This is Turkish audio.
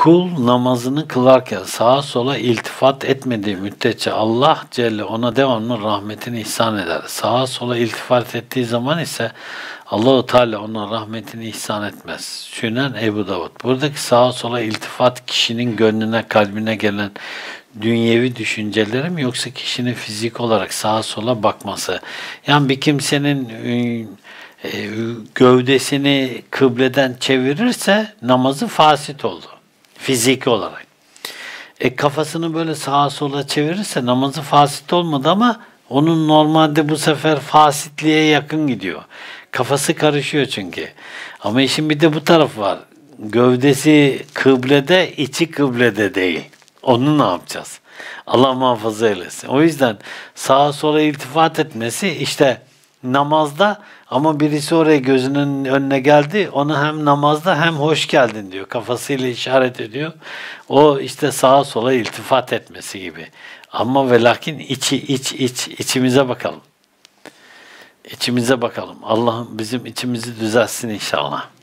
Kul namazını kılarken sağa sola iltifat etmediği müddetçe Allah Celle ona devamlı rahmetini ihsan eder. Sağa sola iltifat ettiği zaman ise Allahu Teala ona rahmetini ihsan etmez. Sünen Ebu Davud. Buradaki sağa sola iltifat kişinin gönlüne, kalbine gelen dünyevi düşünceleri mi yoksa kişinin fizik olarak sağa sola bakması? Yani bir kimsenin gövdesini kıbleden çevirirse namazı fasit oldu. Fiziki olarak. Kafasını böyle sağa sola çevirirse namazı fasit olmadı ama onun normalde bu sefer fasitliğe yakın gidiyor. Kafası karışıyor çünkü. Ama işin bir de bu tarafı var. Gövdesi kıblede, içi kıblede değil. Onu ne yapacağız? Allah muhafaza eylesin. O yüzden sağa sola iltifat etmesi işte namazda ama birisi oraya gözünün önüne geldi, ona hem namazda hem hoş geldin diyor. Kafasıyla işaret ediyor. O işte sağa sola iltifat etmesi gibi. Ama ve lakin içimize bakalım. İçimize bakalım. Allah bizim içimizi düzeltsin inşallah.